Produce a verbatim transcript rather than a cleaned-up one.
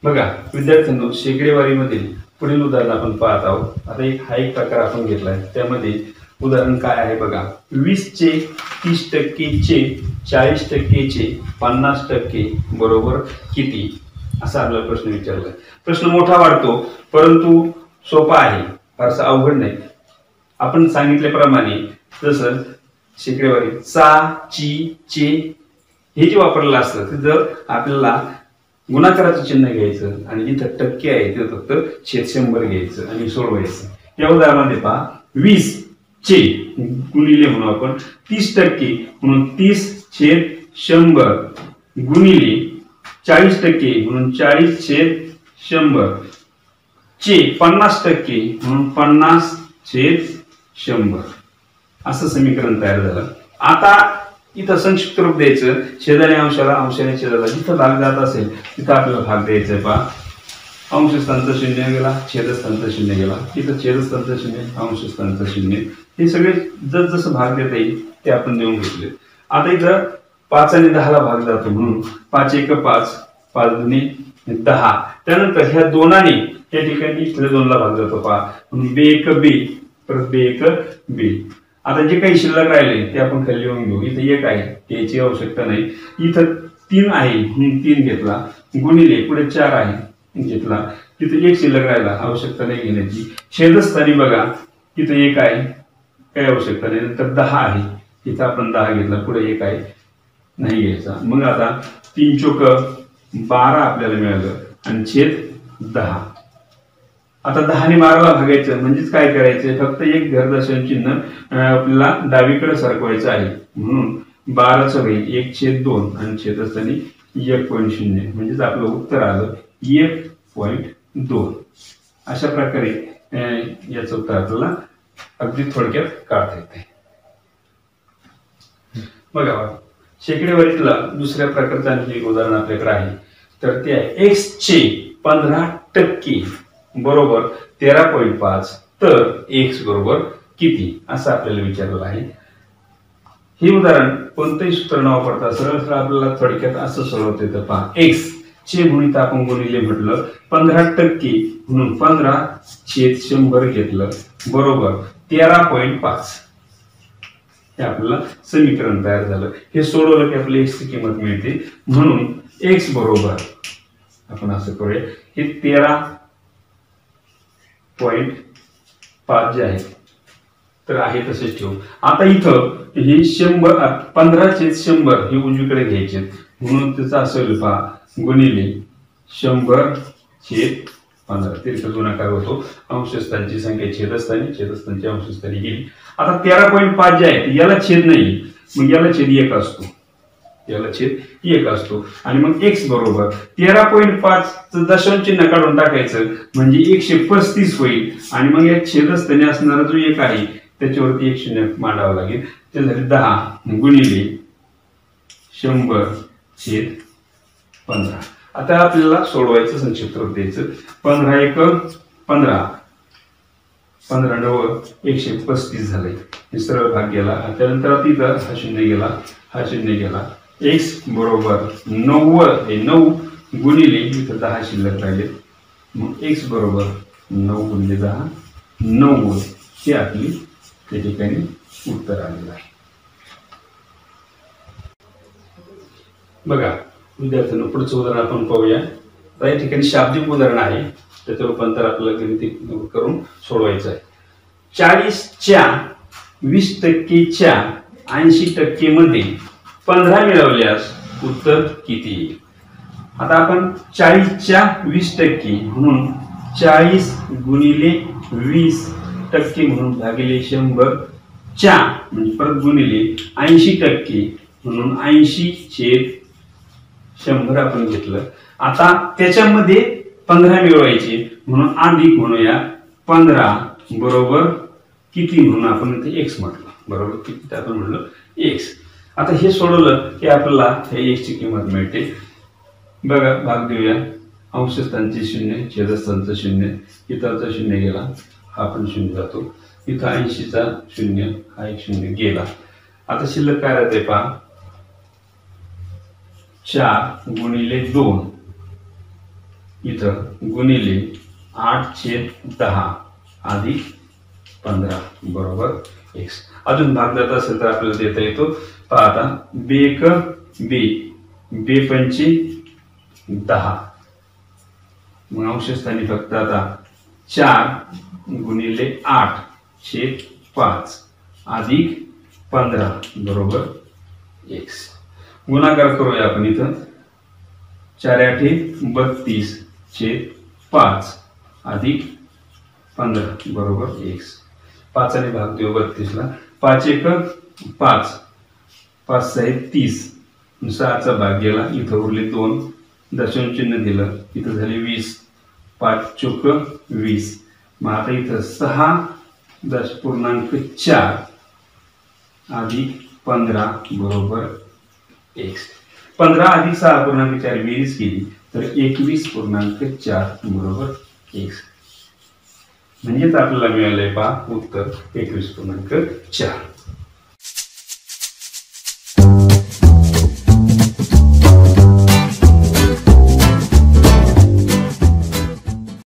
बघा विद्यार्थ्यांनो, शेकडेवारीमधील पुढील उदाहरण आपण पाहत आहोत. आता एक हा एक प्रकार आपण घेतलाय. त्यामध्ये उदाहरण काय आहे बघा. वीस चे तीस टक्केचे चाळीस टक्केचे पन्नास टक्के बरोबर किती, असा आपला प्रश्न विचारलाय. प्रश्न मोठा वाटतो परंतु सोपा आहे, फारसा अवघड नाही. आपण सांगितल्याप्रमाणे जसं शेकडेवारी चा ची चे हे जे वापरलेलं असतं तिथं आपल्याला गुणाकाराचं चिन्ह घ्यायचं आणि इथं टक्के आहे ते फक्त छेद शंभर घ्यायचं आणि सोडवायचं. या उदाहरणामध्ये पहा, वीस चे गुणिले म्हणून आपण तीस टक्के म्हणून तीस छेद शंभर गुणिले चाळीस टक्के म्हणून चाळीस छेद शंभर चे पन्नास टक्के म्हणून पन्नास छेद शंभर असं समीकरण तयार झालं. आता इथं संक्षिप्त रूप द्यायचं. छेदाने अंशाला, अंशाने छेदाला. जिथं भाग जात असेल तिथं आपल्याला भाग द्यायचा. पहा, अंशस्थांचा शून्य गेला, छेदस्थांचा शून्य गेला. इथं छेदस्थांचा शून्य, अंशस्थांचा शून्य. हे सगळे जस जसं भाग देता येईल ते आपण देऊन घेतले. आता इथं पाच आणि दहाला भाग जातो म्हणून पाच एक पाच, पाच दुने दहा. त्यानंतर ह्या दोनाने या ठिकाणी इथल्या दोनला भाग जातो. पहा, म्हणून बे एक बे, परत बे एक बे. आता जे काही शिल्लक राहिले ते आपण खाली लिहून घेऊ. इथं एक आहे त्याची आवश्यकता नाही. इथं तीन आहे म्हणून तीन घेतला, गुणिले पुढे चार आहे घेतला. तिथं एक शिल्लक राहिला, आवश्यकता नाही घेण्याची. छेदस्थानी बघा तिथं एक आहे, काही आवश्यकता नाही. नंतर दहा आहे, इथं आपण दहा घेतला, पुढे एक आहे, नाही घ्यायचा. मग आता तीन चोक बारा आपल्याला मिळालं आणि छेद दहा. आता दहाने बाराला भागायचं म्हणजेच काय करायचं, फक्त एक घरदर्शन चिन्ह आपल्याला डावीकडे सरकवायचं आहे. म्हणून बाराचं होईल एक छेद दोन आणि छेदस्थानी एक पॉईंट शून्य, म्हणजेच आपलं उत्तर आलं एक पॉईंट दोन. अशा प्रकारे याचं उत्तर आपल्याला अगदी थोडक्यात काढता येते. बघा, शेकडेवारीतला दुसऱ्या प्रकारचं आणखी एक उदाहरण आपल्याकडे आहे. तर ते आहे एक्स चे पंधरा टक्के बरोबर तेरा पॉईंट पाच, तर एक्स बरोबर किती, असं आपल्याला विचारलेलं आहे. हे उदाहरण कोणतंही सूत्र न वापरता सरळ सरळ आपल्याला थोडक्यात असं सोडवता येतं. पहा, एक्स चे म्हणून आपण गुणिले म्हटलं, पंधरा टक्के म्हणून पंधरा छेद शंभर घेतलं बरोबर तेरा पॉईंट पाच. हे आपल्याला समीकरण तयार झालं. हे सोडवलं की आपल्याला एक्स ची किंमत मिळते. म्हणून एक्स बरोबर आपण असं करूया, हे तेरा पॉइंट पाच जे आहे तर आहे तसेच ठेवू. आता इथं हे शंभर पंधरा छेद शंभर हे उजवीकडे घ्यायचे म्हणून त्याचं असं होईल. पहा, गुणिले शंभर छेद पंधरा, तिरका गुणाकार होतो. अंशस्थांची संख्या छेदस्थानी, छेदस्थांची अंशस्थानी गेली. आता तेरा पॉईंट पाच जे आहे याला छेद नाही, मग याला छेद एक असतो, याला छेद एक असतो. आणि मग एक्स बरोबर तेरा पॉईंट पाच दशांश चिन्ह काढून टाकायचं म्हणजे एकशे पस्तीस होईल. आणि मग या छेदस्थानी असणारा जो एक आहे त्याच्यावरती एक शून्य मांडावं लागेल. ते झाले दहा गुणिले शंभर छेद पंधरा. आता आपल्याला सोडवायचं, संक्षिप्त रूप द्यायचं. पंधरा एक पंधरा, पंधरा नव एकशे पस्तीस झाले. हे सरळ भाग गेला. त्यानंतर तिथं हा शून्य गेला, हा शून्य गेला. एक्स बरोबर नव्वद, नऊ गुणिले इथं दहा शिल्लक राहिले. मग एक्स बरोबर नऊ गुणिले दहा, नव्वद. हे आपली त्या ठिकाणी उत्तर आलेलं आहे. बघा विद्यार्थ्यांना पुढचं उदाहरण आपण पाहूया. या ठिकाणी शाब्दिक उदाहरण आहे, त्याचं रूपांतर आपल्याला गणिती करून सोडवायचं आहे. चाळीसच्या वीस टक्केच्या ऐंशी टक्के मध्ये पंधरा मिळवल्यास उत्तर किती येईल. आता आपण चाळीसच्या वीस टक्के म्हणून चाळीस गुणिले वीस टक्के म्हणून भागिले शंभर च्या म्हणजे परत गुणिले ऐंशी टक्के म्हणून ऐंशी छेद शंभर आपण घेतलं. आता त्याच्यामध्ये पंधरा मिळवायचे म्हणून अधिक म्हणूया पंधरा बरोबर किती म्हणून आपण इथे एक्स म्हटलं. बरोबर किती आपण म्हणलं एक्स. आता हे सोडवलं की आपल्याला हे एक्स ची किंमत मिळते. बघा भाग देऊया. अंशस्थांचे शून्य, छेदस्थांचं शून्य, इथाचा शून्य गेला, हा पण शून्य जातो. इथं ऐंशीचा शून्य, हा एक शून्य गेला. आता शिल्लक काय राहते पहा, चार गुणिले दोन इथं गुणिले आठ छेद दहा अधिक पंधरा बरोबर एक्स. अजून भाग जात असेल तर आपल्याला देता येतो. पहा आता बे एक बे बे पंचे दहा, मग अंशस्थानी फक्त आता चार गुणिले आठ छेद पाच अधिक पंधरा बरोबर एक्स. गुणाकार करूया आपण इथं. चार आठे बत्तीस छेद पाच अधिक पंधरा बरोबर एक्स. पाचाने भाग देऊ बत्तीसला. पाच एक पाच, पाच सहा तीस, सहाचा भाग गेला, इथं उरले दोन, दशांश चिन्ह दिलं, इथं झाले वीस, पाच चोक वीस. मग आता इथं सहा दश पूर्णांक चार अधिक पंधरा बरोबर एक्स. पंधरा अधिक सहा पूर्णांक चार बेरीज केली तर एकवीस पूर्णांक चार बरोबर एक्स. म्हणजेच आपल्याला मिळालंय पहा उत्तर एकवीस पूर्णांक चार.